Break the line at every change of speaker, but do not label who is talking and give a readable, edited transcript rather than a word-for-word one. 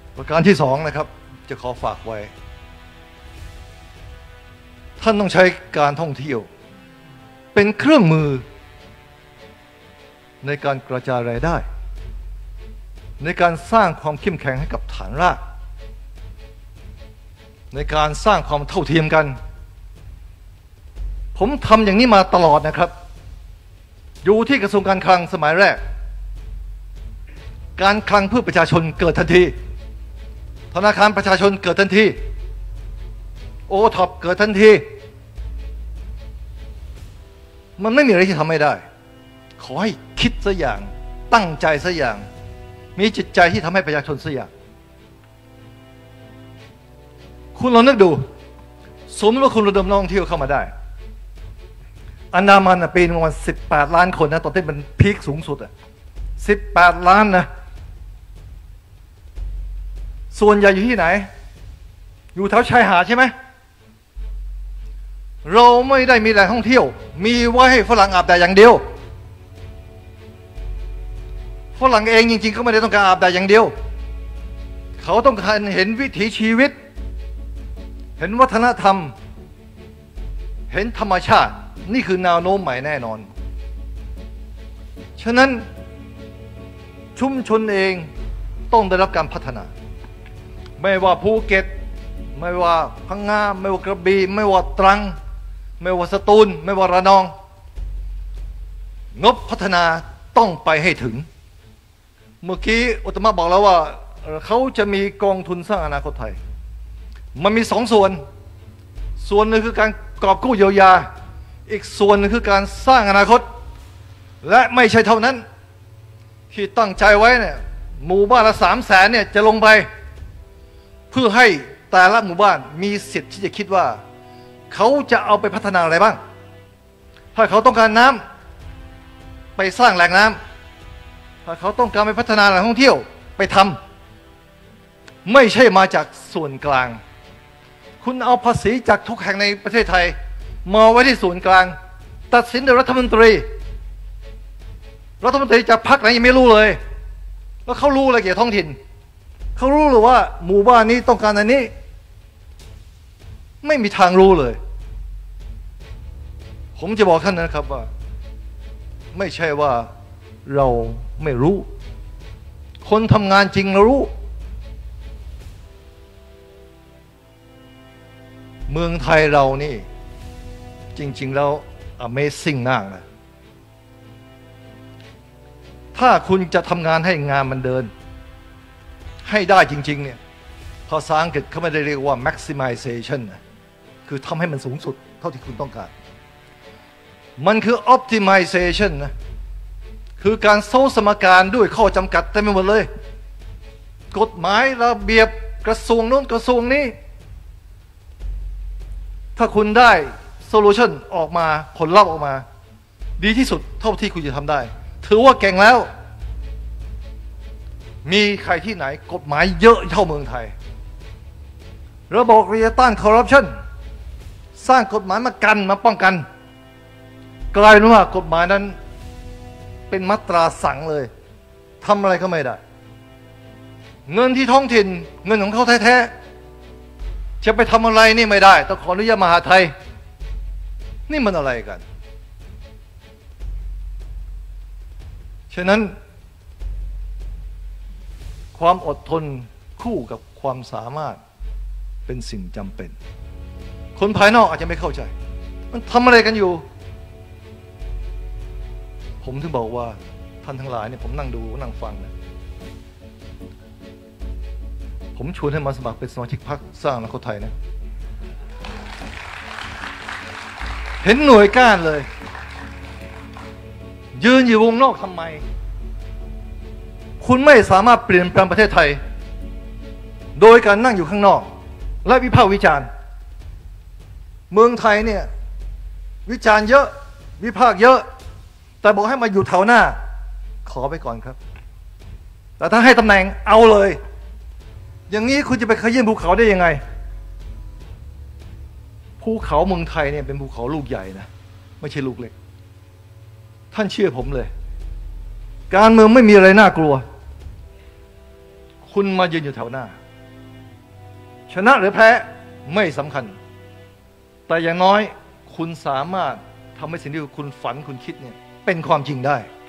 ประการที่สองนะครับจะขอฝากไว้ท่านต้องใช้การท่องเที่ยวเป็นเครื่องมือในการกระจายรายได้ในการสร้างความเข้มแข็งให้กับฐานรากในการสร้างความเท่าเทียมกันผมทำอย่างนี้มาตลอดนะครับอยู่ที่กระทรวงการคลังสมัยแรกการคลังเพื่อประชาชนเกิดทันทีธนาคารประชาชนเกิดทันทีโอท็อปเกิดทันทีมันไม่มีอะไรที่ทำไม่ได้ขอให้คิดสักอย่างตั้งใจสักอย่างมีจิตใจที่ทำให้ประชาชนสักอย่างคุณลองนึกดูสมมติว่าคุณระดมนักท่องเที่ยวเข้ามาได้อันดามันปีนึงประมาณ18 ล้านคนนะตอนที่มันพีคสูงสุด18 ล้านนะส่วนใหญ่อยู่ที่ไหนอยู่แถวชายหาดใช่ไหมเราไม่ได้มีแหล่งท่องเที่ยวมีไว้ให้ฝรั่งอาบแดดอย่างเดียวฝรั่งเองจริงๆก็ไม่ได้ต้องการอาบแดดอย่างเดียวเขาต้องการเห็นวิถีชีวิตเห็นวัฒนธรรมเห็นธรรมชาตินี่คือแนวโน้มใหม่แน่นอนฉะนั้นชุมชนเองต้องได้รับการพัฒนาไม่ว่าภูเก็ตไม่ว่าพังงาไม่ว่ากระบี่ไม่ว่าตรังไม่ว่าสตูลไม่ว่าระนองงบพัฒนาต้องไปให้ถึงเมื่อกี้อุตมะบอกแล้วว่าเขาจะมีกองทุนสร้างอนาคตไทยมันมี2 ส่วนหนึ่งคือการกอบกู้เยียวยาอีกส่วนหนึ่งคือการสร้างอนาคตและไม่ใช่เท่านั้นที่ตั้งใจไว้เนี่ยหมู่บ้านละ300,000เนี่ยจะลงไปเพื่อให้แต่ละหมู่บ้านมีสิทธิ์ที่จะคิดว่าเขาจะเอาไปพัฒนาอะไรบ้างถ้าเขาต้องการน้ำไปสร้างแหล่งน้ำถ้าเขาต้องการไปพัฒนาแหล่งท่องเที่ยวไปทำไม่ใช่มาจากส่วนกลางคุณเอาภาษีจากทุกแห่งในประเทศไทยมาไว้ที่ส่วนกลางตัดสินโดยรัฐมนตรีจากพรรคไหนยังไม่รู้เลยแล้วเขารู้อะไรเกี่ยวกับท้องถิ่นเขารู้หรือว่าหมู่บ้านนี้ต้องการอันนี้ไม่มีทางรู้เลยผมจะบอกท่านนะครับว่าไม่ใช่ว่าเราไม่รู้คนทำงานจริงเรารู้เมืองไทยเรานี่จริงๆแล้ว Amazing มากนะถ้าคุณจะทำงานให้งานมันเดินให้ได้จริงๆเนี่ยภาษาอังกฤษเขาไม่ได้เรียกว่า maximization นะคือทำให้มันสูงสุดเท่าที่คุณต้องการมันคือ optimization นะคือการโซ่สมการด้วยข้อจำกัดเต็มไปหมดเลยกฎหมายระเบียบกระทรวงโน้นกระทรวงนี้ถ้าคุณได้โซลูชันออกมาผลลัพธ์ออกมาดีที่สุดเท่าที่คุณจะทำได้ถือว่าเก่งแล้วมีใครที่ไหนกฎหมายเยอะเท่าเมืองไทยระบบเรียต้านคอร์รัปชันสร้างกฎหมายมากันมาป้องกันกลายเป็นว่ากฎหมายนั้นเป็นมาตราสั่งเลยทำอะไรก็ไม่ได้เงินที่ท้องถิ่นเงินของเขาแท้ๆจะไปทำอะไรนี่ไม่ได้ต้องขออนุญาตมหาไทยนี่มันอะไรกันฉะนั้นความอดทนคู่กับความสามารถเป็นสิ่งจำเป็นคนภายนอกอาจจะไม่เข้าใจมันทำอะไรกันอยู่ผมถึงบอกว่าท่านทั้งหลายเนี่ยผมนั่งดูนั่งฟังนะผมชวนให้มาสมัครเป็นสมาชิกพรรคสร้างอนาคตไทยนะเห็นหน่วยก้านเลยยืนอยู่วงนอกทำไมคุณไม่สามารถเปลี่ยนแปลงประเทศไทยโดยการนั่งอยู่ข้างนอกและวิพากษ์วิจารณ์เมืองไทยเนี่ยวิจารณ์เยอะวิพากษ์เยอะแต่บอกให้มาอยู่แถวหน้าขอไปก่อนครับแต่ถ้าให้ตำแหน่งเอาเลยอย่างนี้คุณจะไปขยี้ภูเขาได้ยังไงภูเขาเมืองไทยเนี่ยเป็นภูเขาลูกใหญ่นะไม่ใช่ลูกเล็กท่านเชื่อผมเลยการเมืองไม่มีอะไรน่ากลัวคุณมายืนอยู่แถวหน้าชนะหรือแพ้ไม่สำคัญ แต่อย่างน้อยคุณสามารถทำให้สิ่งที่คุณฝันคุณคิดเนี่ยเป็นความจริงได้